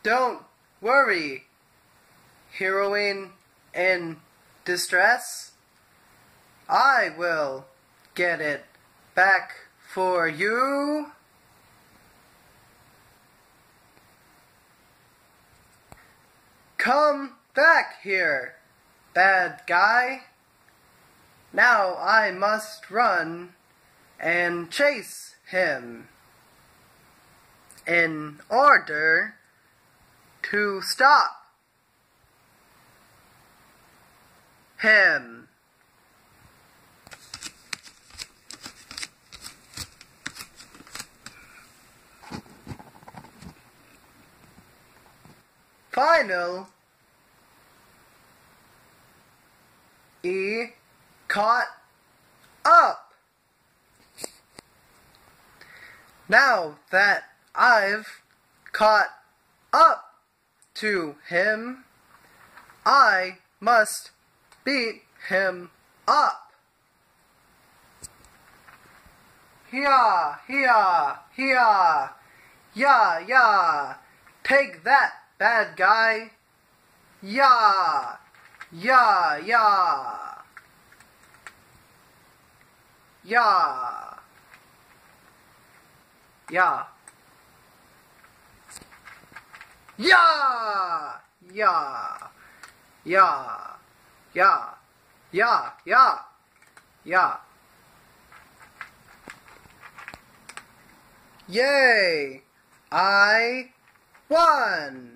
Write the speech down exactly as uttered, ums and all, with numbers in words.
Don't worry, heroine in distress. I will get it back for you. Come back here, bad guy. Now I must run and chase him in order to stop him. Final E caught up. Now that I've caught up to him, I must beat him up. Hia, hia, hia, ya, ya, take that, bad guy. Ya, ya, ya, ya, ya, ya, ya, ya, ya, ya, ya, ya. Yay! I won!